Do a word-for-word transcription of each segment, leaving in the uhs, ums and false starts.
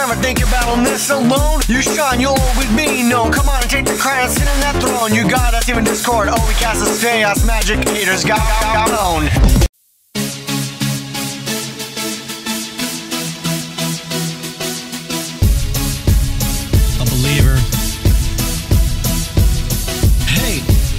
never think you're battling this alone. You shine, you'll always be known. Come on and take the crown and sit in that throne. You got us, even DisCHORD. Oh, we cast us chaos, magic, haters got got known. A believer. Hey.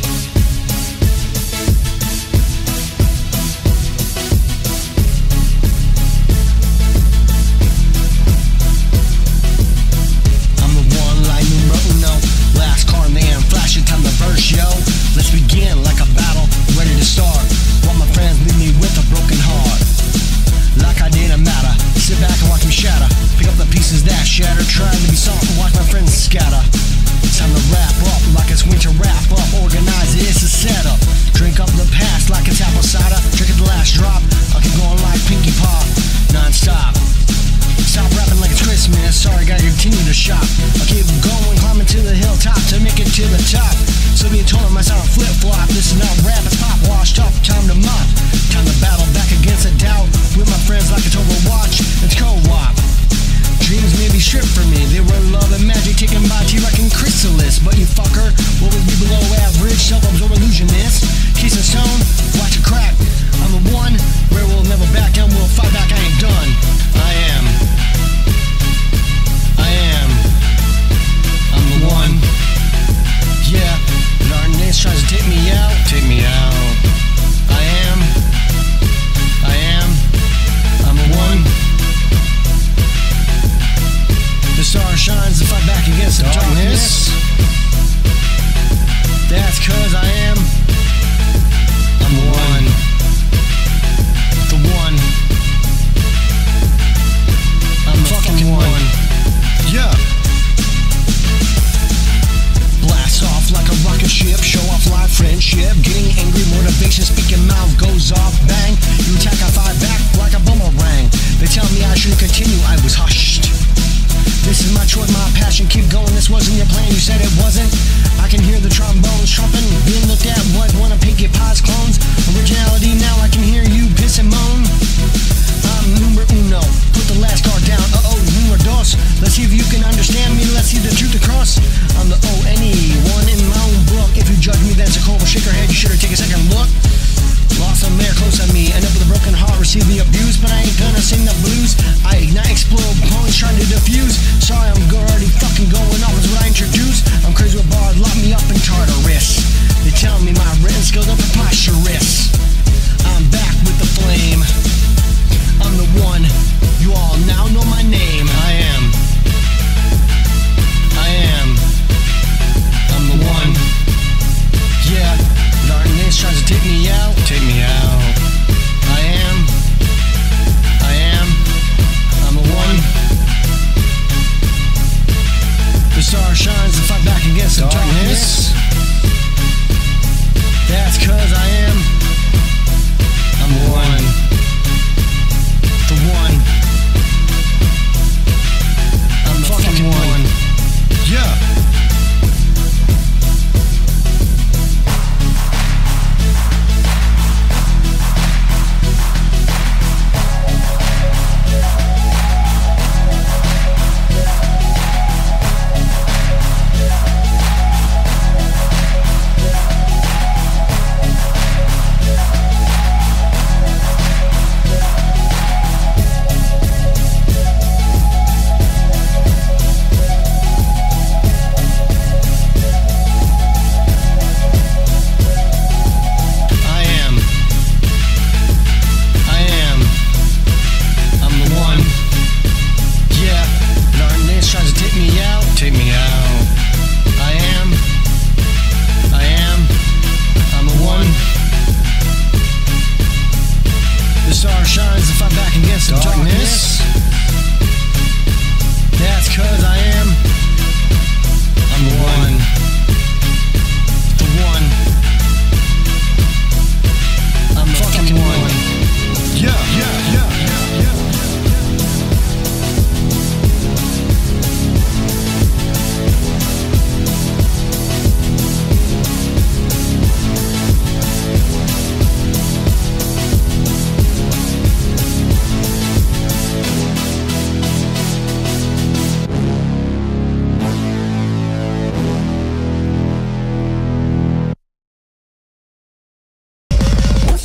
Yo, let's begin like a battle, ready to start. While my friends leave me with a broken heart. Like I didn't matter, sit back and watch me shatter. Pick up the pieces that shatter, trying to be soft and watch my friends scatter. It's time to wrap up like it's winter wrap up. Organize it, it's a setup. Drink up the past like it's apple cider. Drink at the last drop, I'll keep going like Pinkie Pie. Nonstop. Stop rapping like it's Christmas, sorry gotta continue to shop. I'll keep going, climbing to the hilltop to make it to the top. So being told I sound flip-flop, this is not rap, it's pop, washed up, time to mop. Time to battle back against a doubt, with my friends like it's Overwatch, it's co-op. Dreams may be stripped from me, they were love and magic taken by T-Rex and Chrysalis. But you fucker, will always be below average, self-absorbed illusionist. Case of stone, watch it crack. I'm the one, where we'll never back down, we'll fight back, I ain't done. I am. I am. I'm the one. Yeah, darkness tries to take me out. Take me out. I am. I am. I'm the one. The star shines to fight back against the darkness. That's cause I am. I'm the one. The one. I'm the fucking one. one. Yeah. Blast off like a rocket ship, show off live friendship. Getting angry, motivation, speaking mouth goes off, bang. You attack, I fire back like a boomerang. They tell me I shouldn't continue, I was hushed. This is my choice, my passion, keep going, this wasn't your plan, you said it wasn't. I can hear the trombones trumping, being looked at like one of Pinkie Pie's clones. Originality, now I can hear you piss and moan. I'm Numbre Uno, put the last card down, uh-oh, Numbre Dos. Let's see if you can understand me, let's see the truth across. I'm the O N E, one in my own book. If you judge me, that's a cold, shake your head, you should've taken a second look. Lost some there close on me, end up with a broken heart, receive the abuse. But I ain't gonna sing the blues, I ignite, explode, opponents trying to defuse. Sorry, I'm already fucking going off, is what I introduce. I'm crazy with bars.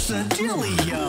what's the dealio?